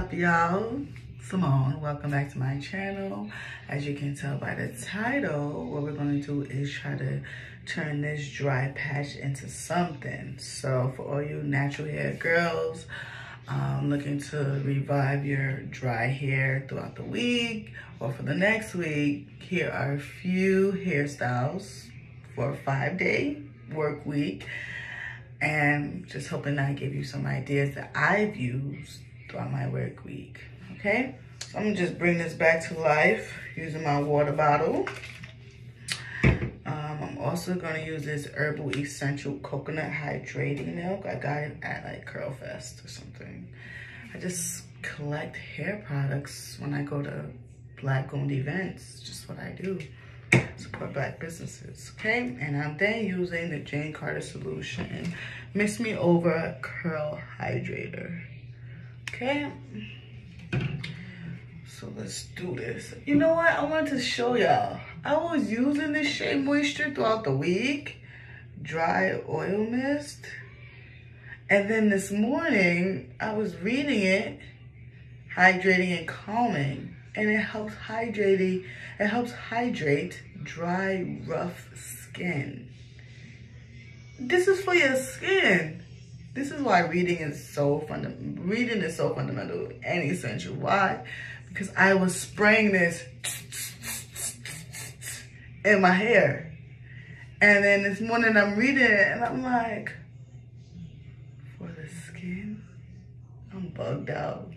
up, y'all? Simone, welcome back to my channel. As you can tell by the title, what we're going to do is try to turn this dry patch into something. So for all you natural hair girls looking to revive your dry hair throughout the week or for the next week, here are a few hairstyles for a 5-day work week, and just hoping I give you some ideas that I've used throughout my work week. Okay, so I'm gonna just bring this back to life using my water bottle. I'm also gonna use this Herbal Essential Coconut Hydrating Milk. I got it at like Curl Fest or something. I just collect hair products when I go to Black owned events. Just what I do. Support Black businesses, okay? And I'm then using the Jane Carter Solution Mix Me Over Curl Hydrator, okay? So let's do this. You know what? I wanted to show y'all. I was using this Shea Moisture throughout the week, dry oil mist. And then this morning, I was reading it, hydrating and calming. And it helps hydrate dry, rough skin. This is for your skin. This is why reading is so fundamental and essential. Why? Because I was spraying this in my hair. And then this morning I'm reading it and I'm like, for the skin? I'm bugged out.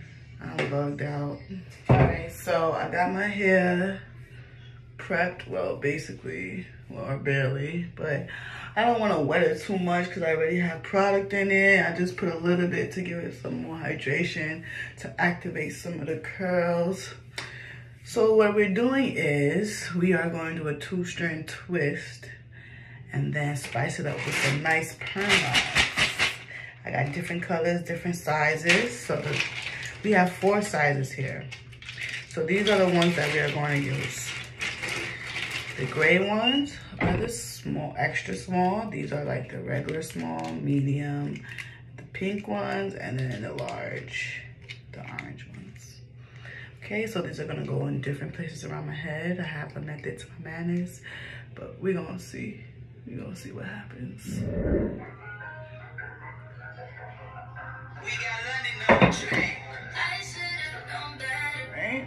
Alright, so I got my hair prepped, well, basically, or barely, but I don't want to wet it too much because I already have product in it. I just put a little bit to give it some more hydration to activate some of the curls. So what we're doing is we are going to do a 2-strand twist and then spice it up with some nice perm lines. I got different colors, different sizes, so we have 4 sizes here. So these are the ones that we are going to use. The gray ones are the small, extra small. These are like the regular small, medium, the pink ones, and then the large, the orange ones. Okay, so these are gonna go in different places around my head. I have a method to my madness, but we're gonna see. We're gonna see what happens. We got London on the train. Right?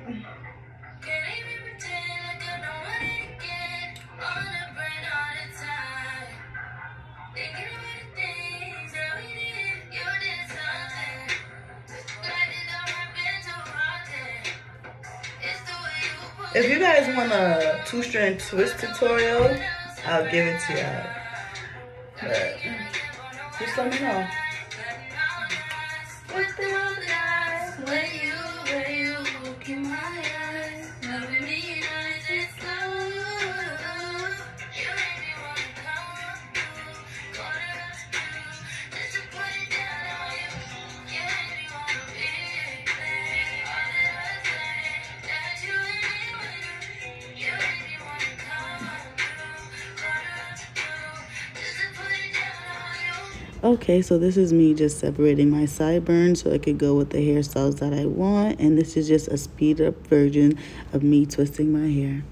If you guys want a 2-strand twist tutorial, I'll give it to y'all. But just let me know. Okay, so this is me just separating my sideburns so it could go with the hairstyles that I want. And this is just a speed up version of me twisting my hair.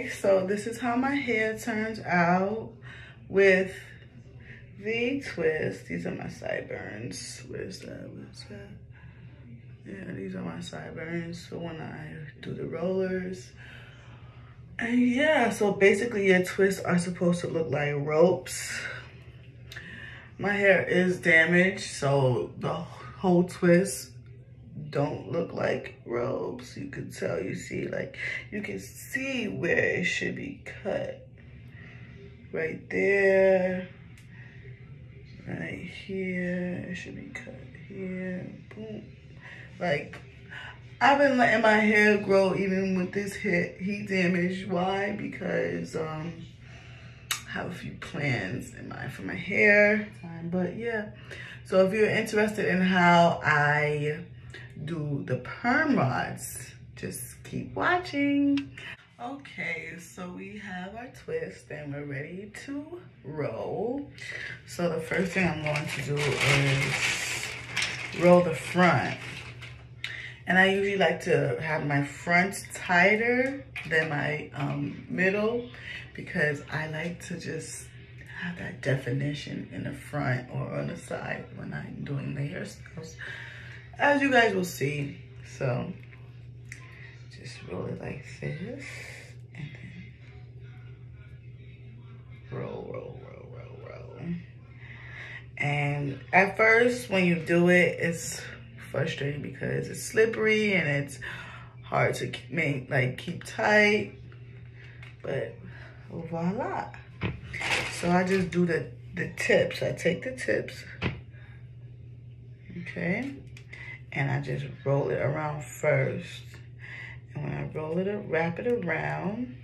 Okay, so this is how my hair turns out with the twist. These are my sideburns. Where's that? Yeah, these are my sideburns for when I do the rollers. And yeah, so basically your twists are supposed to look like ropes. My hair is damaged, so the whole twist don't look like ropes. You can tell, you can see where it should be cut. Right there, right here, it should be cut here, boom. Like, I've been letting my hair grow even with this heat damage. Why? Because I have a few plans in mind for my hair. But yeah, so if you're interested in how I do the perm rods, just keep watching. Okay, so we have our twist and we're ready to roll. So the first thing I'm going to do is roll the front. And I usually like to have my front tighter than my middle, because I like to just have that definition in the front or on the side when I'm doing the hairstyles, as you guys will see. So just roll it like this, and then roll, roll, roll, roll, roll. And at first, when you do it, it's frustrating because it's slippery and it's hard to keep tight, but voila. So I just do the tips. I take the tips, okay, and I just roll it around first. And when I roll it, wrap it around,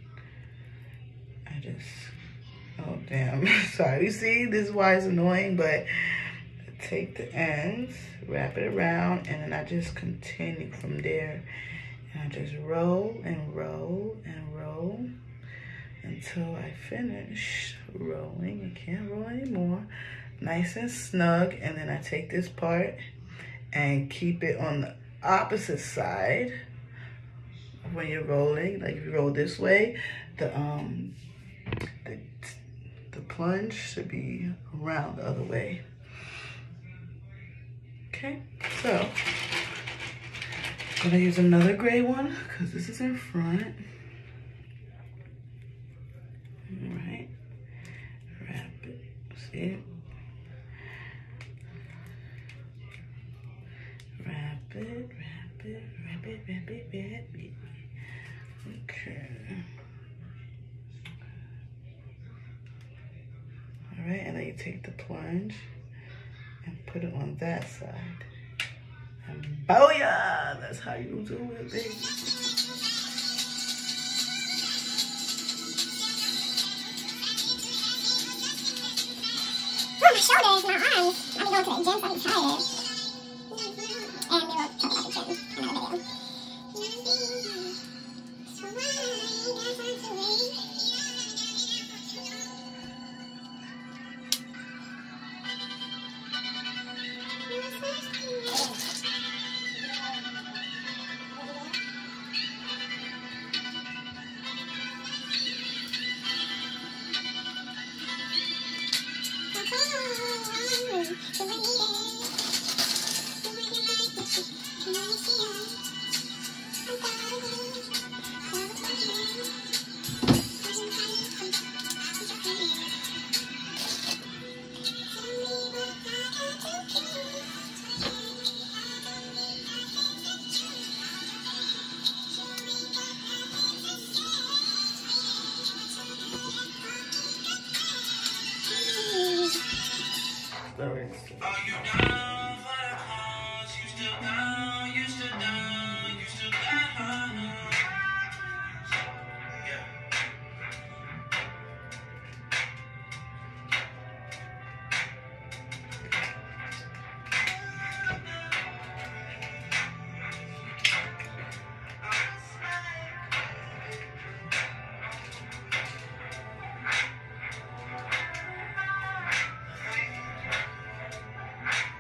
I just, oh damn, sorry. You see, this is why it's annoying, but take the ends, wrap it around, and then I just continue from there. And I just roll and roll and roll until I finish rolling. I can't roll anymore. Nice and snug. And then I take this part and keep it on the opposite side when you're rolling. Like if you roll this way, the plunge should be around the other way. Okay, so I'm gonna use another gray one because this is in front. All right, wrap it, see it? Wrap it, wrap it, wrap it, wrap it, wrap it. Okay. All right, and then you take the plunge and put it on that side. And booyah! That's how you do it, baby. Oh, my shoulders, my arms. I'm going to the gym, so I'm tired. And we will talk about the gym in another video.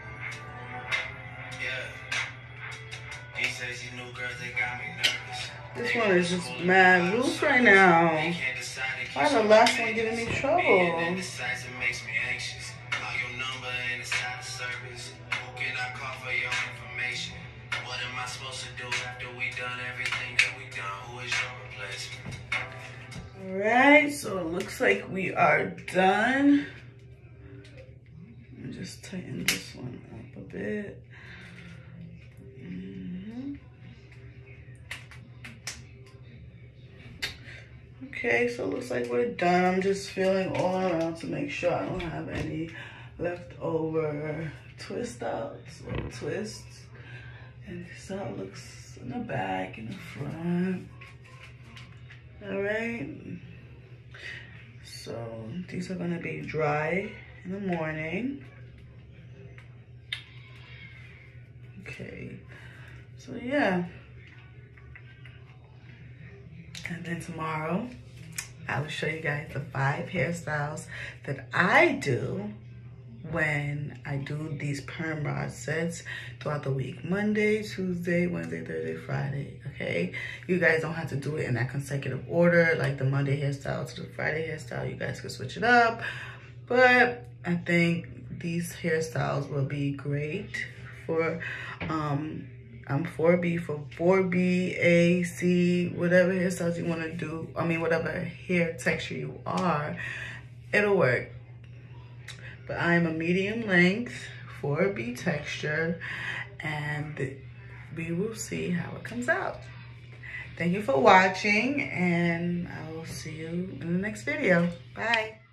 These new girls, they got me nervous. This one is just mad loose right now. Why the last one giving me trouble? Alright, so it looks like we are done. Let me just tighten this one up a bit. Okay, so it looks like we're done. I'm just feeling all around to make sure I don't have any leftover twist outs or twists. And this is how it looks in the back and the front. All right. So these are gonna be dry in the morning. Okay, so yeah. And then tomorrow, I will show you guys the 5 hairstyles that I do when I do these perm rod sets throughout the week. Monday, Tuesday, Wednesday, Thursday, Friday, okay? You guys don't have to do it in that consecutive order, like the Monday hairstyle to the Friday hairstyle. You guys can switch it up. But I think these hairstyles will be great for, I'm 4B for 4B, A, C, whatever hairstyles you want to do. I mean, whatever hair texture you are, it'll work. But I'm a medium length, 4B texture, and we will see how it comes out. Thank you for watching, and I will see you in the next video. Bye.